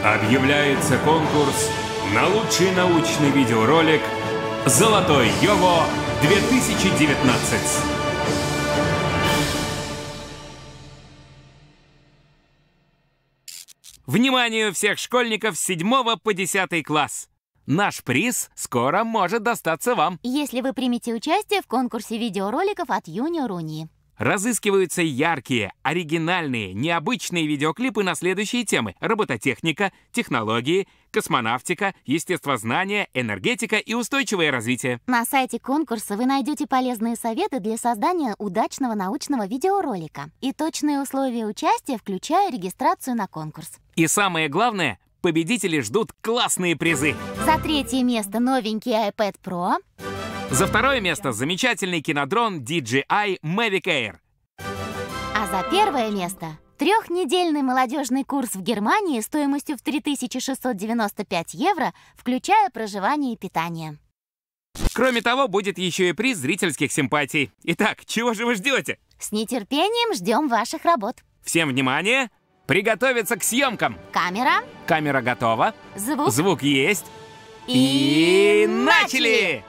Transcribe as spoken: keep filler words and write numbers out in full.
Объявляется конкурс на лучший научный видеоролик «Золотой Йово две тысячи девятнадцать». Вниманию всех школьников с седьмого по десятый класс! Наш приз скоро может достаться вам. Если вы примете участие в конкурсе видеороликов от Юниор Унии. Разыскиваются яркие, оригинальные, необычные видеоклипы на следующие темы: робототехника, технологии, космонавтика, естествознание, энергетика и устойчивое развитие. На сайте конкурса вы найдете полезные советы для создания удачного научного видеоролика и точные условия участия, включая регистрацию на конкурс. И самое главное, победители ждут классные призы. За третье место новенький iPad Pro. За второе место замечательный кинодрон ди джей ай Mavic Air. А за первое место трехнедельный молодежный курс в Германии стоимостью в три тысячи шестьсот девяносто пять евро, включая проживание и питание. Кроме того, будет еще и приз зрительских симпатий. Итак, чего же вы ждете? С нетерпением ждем ваших работ. Всем внимание! Приготовиться к съемкам! Камера. Камера готова. Звук. Звук есть. И, И начали!